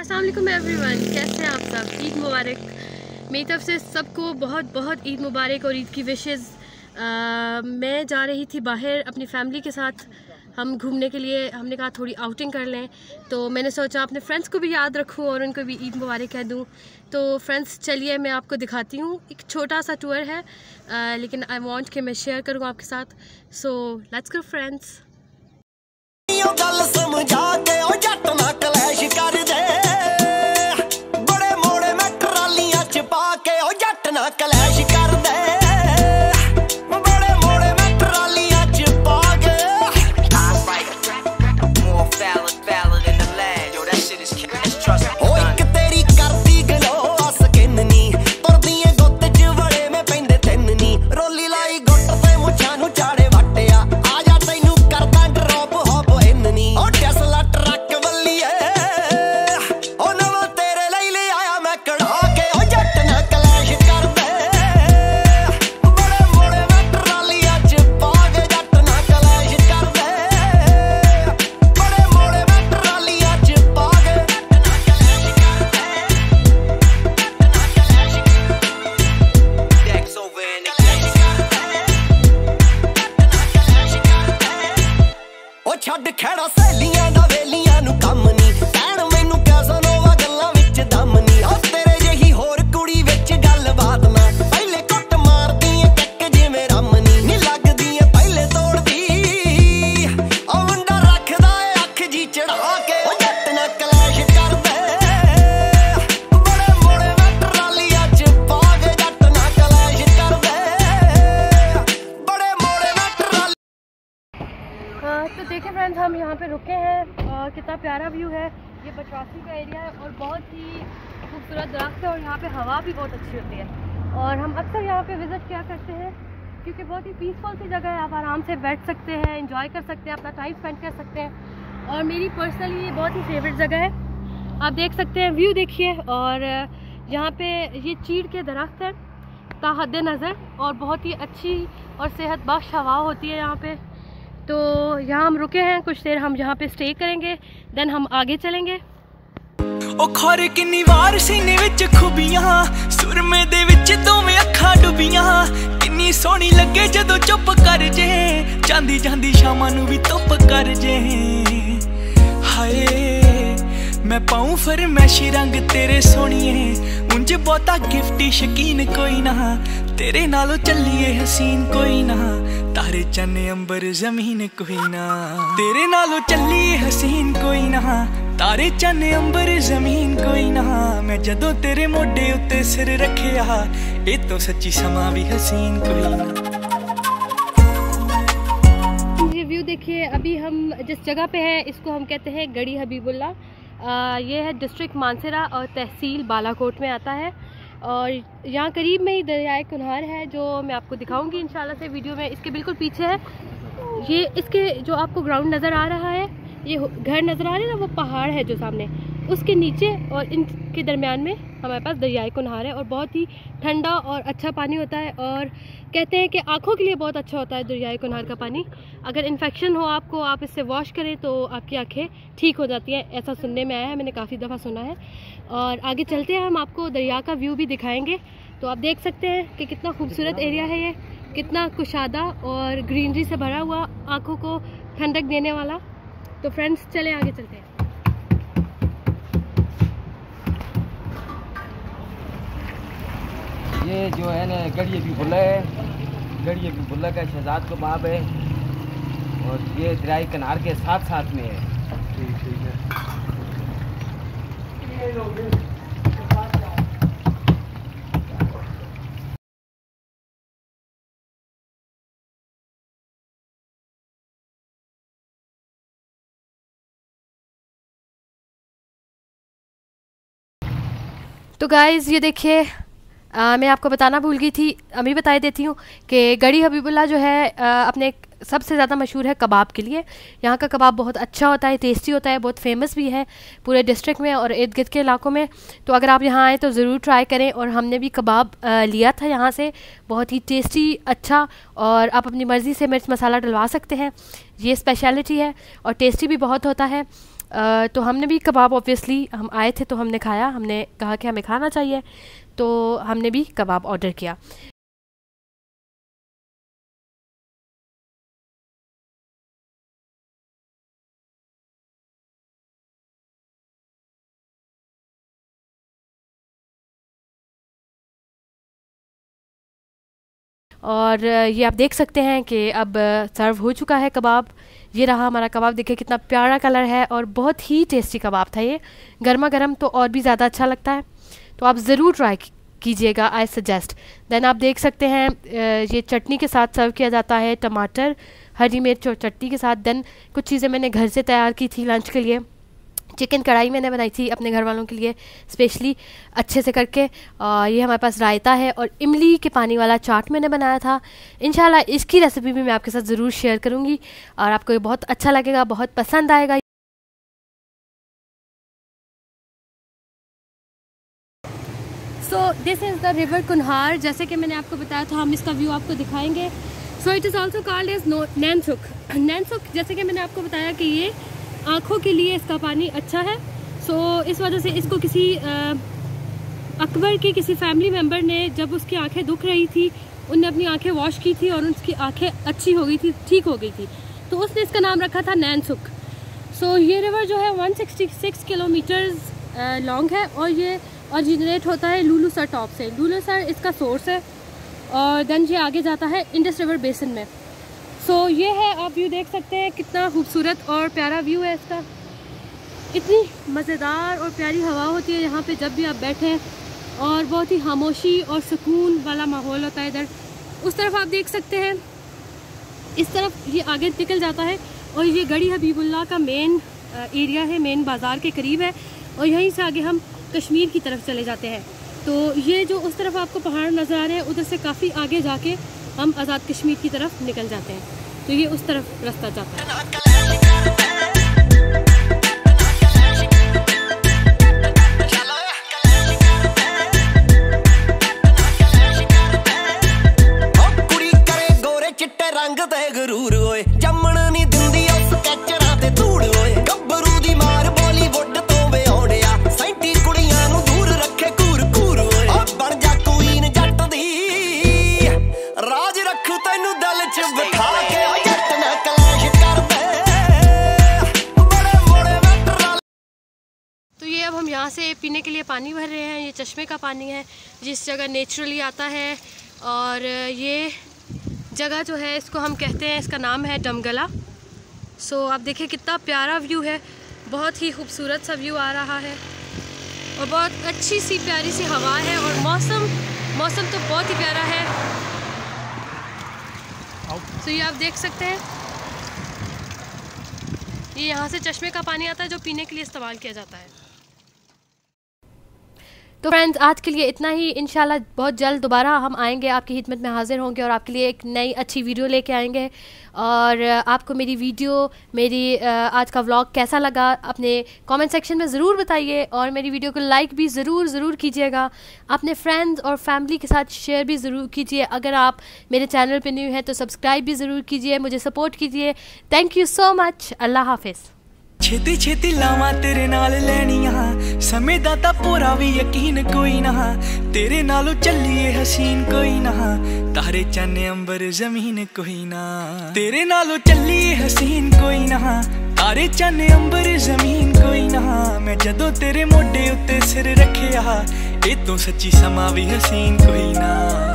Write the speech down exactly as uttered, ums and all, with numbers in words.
अस्सलाम वालेकुम एवरीवन, कैसे हैं आप सब। ईद मुबारक। मेरी तरफ से सबको बहुत बहुत ईद मुबारक और ईद की विशेज़। मैं जा रही थी बाहर अपनी फैमिली के साथ, हम घूमने के लिए। हमने कहा थोड़ी आउटिंग कर लें, तो मैंने सोचा अपने फ्रेंड्स को भी याद रखूं और उनको भी ईद मुबारक कह दूं। तो फ्रेंड्स चलिए मैं आपको दिखाती हूँ। एक छोटा सा टूर है, आ, लेकिन आई वांट कि मैं शेयर करूँ आपके साथ। So let's go friends. ਛੱਡ ਖੜਾ ਸਹੇਲੀਆਂ ਦਾ ਵੇਲੀਆਂ ਨੂੰ ਕੰਮ ਨਹੀਂ ਕਹਿਣ ਮੈਨੂੰ ਕੈਸਨੋਵਾ ਗੱਲਾਂ ਵਿੱਚ ਦਮ ਨਹੀਂ ਉਹ ਤੇਰੇ ਜਿਹੀ ਹੋਰ ਕੁੜੀ ਵਿੱਚ ਗੱਲਬਾਤ ਨਾ ਪਹਿਲੇ ਕੁੱਟ ਮਾਰਦੀ ਏ ਟੱਕ ਜਿਵੇਂ ਰਮਨੀ ਨਹੀਂ ਲੱਗਦੀ ਏ ਪਹਿਲੇ ਤੋੜਦੀ ਉਹ ਮੁੰਡਾ ਰੱਖਦਾ ਏ ਅੱਖ ਜੀ ਚੜਾ ਕੇ ਉਹ ਜੱਟ ਨਾ ਕਲੈਸ਼ ਕਰਦੇ ਬੜੇ ਮੋੜੇ ਮੈਂ ਟਰਾਲੀਆਂ ਚ ਪਾ ਕੇ ਜੱਟ ਨਾ ਕਲੈਸ਼ ਕਰਦੇ बड़े मोड़े में ट्राली। तो देखें फ्रेंड्स, हम यहाँ पे रुके हैं और कितना प्यारा व्यू है। ये बटवासी का एरिया है और बहुत ही खूबसूरत दरख्त है और यहाँ पे हवा भी बहुत अच्छी होती है। और हम अक्सर यहाँ पे विज़िट किया करते हैं क्योंकि बहुत ही पीसफुल सी जगह है। आप आराम से बैठ सकते हैं, एंजॉय कर सकते हैं, अपना टाइम स्पेंड कर सकते हैं। और मेरी पर्सनली ये बहुत ही फेवरेट जगह है। आप देख सकते हैं, व्यू देखिए। और यहाँ पर ये चीड़ के दरख्त हैं ताहद नज़र, और बहुत ही अच्छी और सेहत बख्श हवा होती है यहाँ पे। तो यहाँ हम रुके हैं, कुछ देर हम यहाँ पे स्टे करेंगे, देन हम आगे चलेंगे। ओ खौर किन्नी वार सीने विच खूबियां, सुरमे दे विच दोवें अखां डुबियां, किन्नी सोहनी लगे जदों चुप कर जे, जांदी जांदी शामां नूं भी धुप कर जे। हाय मैं पाऊं फरमैशी रंग तेरे सोहणिए, उंज बहुता गिफ्टी शकीन कोई ना, तेरे नालों चलिए हसीन कोई ना, तारे चन्ने अंबर जमीन कोई ना, तेरे नालों चलिए हसीन कोई ना, तारे चन्ने अंबर जमीन कोई ना। मैं जदों तेरे मोढे उत्ते सिर रखिया, ए तो सच्ची समा भी हसीन कोई ना। ये व्यू देखिए। अभी हम जिस जगह पे है इसको हम कहते हैं गढ़ी हबीबुल्ला। आ, ये है डिस्ट्रिक्ट मानसरा और तहसील बालाकोट में आता है। और यहाँ करीब में ही दरियाए कुन्हार है, जो मैं आपको दिखाऊंगी इंशाल्लाह से वीडियो में। इसके बिल्कुल पीछे है ये, इसके जो आपको ग्राउंड नज़र आ रहा है, ये घर नज़र आ रहे हैं ना, वो पहाड़ है जो सामने, उसके नीचे और इनके दरमियान में हमारे पास दरियाए कुन्हार है। और बहुत ही ठंडा और अच्छा पानी होता है, और कहते हैं कि आँखों के लिए बहुत अच्छा होता है दरियाए कुन्हार का पानी। अगर इन्फेक्शन हो आपको, आप इससे वॉश करें तो आपकी आँखें ठीक हो जाती हैं, ऐसा सुनने में आया है, मैंने काफ़ी दफ़ा सुना है। और आगे चलते हैं, हम आपको दरिया का व्यू भी दिखाएंगे। तो आप देख सकते हैं कि कितना खूबसूरत एरिया है ये, कितना कुशादा और ग्रीनरी से भरा हुआ, आँखों को ठंडक देने वाला। तो फ्रेंड्स चले आगे चलते हैं। ये जो है ना गढ़ी हबीबुल्ला है, गढ़ी हबीबुल्ला का शहजाद को बाब है, और ये दरियाए कुन्हार के साथ साथ में है। ठीक ठीक है। तो गाइज़ ये देखिए, आ, मैं आपको बताना भूल गई थी, अभी बता देती हूँ कि गढ़ी हबीबुल्ला जो है आ, अपने सबसे ज़्यादा मशहूर है कबाब के लिए। यहाँ का कबाब बहुत अच्छा होता है, टेस्टी होता है, बहुत फेमस भी है पूरे डिस्ट्रिक्ट में और इर्द गिर्द के इलाकों में। तो अगर आप यहाँ आए तो ज़रूर ट्राई करें। और हमने भी कबाब आ, लिया था यहाँ से, बहुत ही टेस्टी, अच्छा, और आप अपनी मर्ज़ी से मिर्च मसाला डलवा सकते हैं, ये स्पेशलिटी है और टेस्टी भी बहुत होता है। आ, तो हमने भी कबाब, ऑब्वियसली हम आए थे तो हमने खाया, हमने कहा कि हमें खाना चाहिए, तो हमने भी कबाब ऑर्डर किया। और ये आप देख सकते हैं कि अब सर्व हो चुका है कबाब। ये रहा हमारा कबाब, देखिए कितना प्यारा कलर है और बहुत ही टेस्टी कबाब था ये। गर्मा गर्म तो और भी ज़्यादा अच्छा लगता है, तो आप ज़रूर ट्राई कीजिएगा, आई सजेस्ट। देन आप देख सकते हैं ये चटनी के साथ सर्व किया जाता है, टमाटर, हरी मिर्च और चटनी के साथ। देन कुछ चीज़ें मैंने घर से तैयार की थी लंच के लिए। चिकन कढ़ाई मैंने बनाई थी अपने घर वालों के लिए स्पेशली अच्छे से करके। आ, ये हमारे पास रायता है और इमली के पानी वाला चाट मैंने बनाया था। इंशाल्लाह इसकी रेसिपी भी मैं आपके साथ ज़रूर शेयर करूँगी और आपको ये बहुत अच्छा लगेगा, बहुत पसंद आएगा। So this is the river Kunhar. जैसे कि मैंने आपको बताया था, हम इसका व्यू आपको दिखाएंगे। So it is also called as Nainsukh. Nainsukh जैसे कि मैंने आपको बताया कि ये आँखों के लिए इसका पानी अच्छा है। सो so, इस वजह से इसको किसी अकबर के किसी फैमिली मेम्बर ने, जब उसकी आंखें दुख रही थी, उनने अपनी आंखें वॉश की थी और उसकी आंखें अच्छी हो गई थी, ठीक हो गई थी, तो उसने इसका नाम रखा था नैनसुख। सो so, ये रिवर जो है एक सौ छियासठ किलोमीटर्स लॉन्ग है और ये ऑरिजिनेट होता है लुलुसर टॉप से। लुलुसर इसका सोर्स है और देन ये आगे जाता है इंडस रिवर बेसिन में। सो so, ये है, आप व्यू देख सकते हैं कितना खूबसूरत और प्यारा व्यू है इसका। इतनी मज़ेदार और प्यारी हवा होती है यहाँ पे जब भी आप बैठें, और बहुत ही खामोशी और सुकून वाला माहौल होता है इधर। उस तरफ आप देख सकते हैं, इस तरफ ये आगे निकल जाता है और ये गढ़ी हबीबुल्लाह का मेन एरिया है, मेन बाज़ार के करीब है, और यहीं से आगे हम कश्मीर की तरफ चले जाते हैं। तो ये जो उस तरफ आपको पहाड़ नज़र आ रहे हैं, उधर से काफ़ी आगे जाके हम आज़ाद कश्मीर की तरफ निकल जाते हैं। तो ये उस तरफ रास्ता जाता है। अब हम यहाँ से पीने के लिए पानी भर रहे हैं। ये चश्मे का पानी है जिस जगह नेचुरली आता है, और ये जगह जो है इसको हम कहते हैं, इसका नाम है डमगला। सो आप देखिए कितना प्यारा व्यू है, बहुत ही खूबसूरत सा व्यू आ रहा है और बहुत अच्छी सी प्यारी सी हवा है, और मौसम मौसम तो बहुत ही प्यारा है। सो ये आप देख सकते हैं, ये यहाँ से चश्मे का पानी आता है जो पीने के लिए इस्तेमाल किया जाता है। तो फ्रेंड्स आज के लिए इतना ही। इंशाल्लाह बहुत जल्द दोबारा हम आएंगे, आपकी खिदमत में हाजिर होंगे और आपके लिए एक नई अच्छी वीडियो लेके आएंगे। और आपको मेरी वीडियो, मेरी आज का व्लॉग कैसा लगा अपने कमेंट सेक्शन में ज़रूर बताइए, और मेरी वीडियो को लाइक भी ज़रूर ज़रूर कीजिएगा। अपने फ्रेंड्स और फैमिली के साथ शेयर भी ज़रूर कीजिए। अगर आप मेरे चैनल पर न्यू हैं तो सब्सक्राइब भी ज़रूर कीजिए, मुझे सपोर्ट कीजिए। Thank you so much. अल्लाह हाफिज़। छेती छेती लावा तेरे नाल लैनियां, समय दा तां पूरा भी यकीन कोई ना, तेरे नालों चलिए हसीन कोई ना, तारे चन्ने अंबर जमीन कोई ना, तेरे नालों चलिए हसीन कोई ना, तारे चन्ने अंबर जमीन कोई ना। मैं जदों तेरे मोढे उत्ते सिर रखिया, ए तो सच्ची समा भी हसीन कोई ना।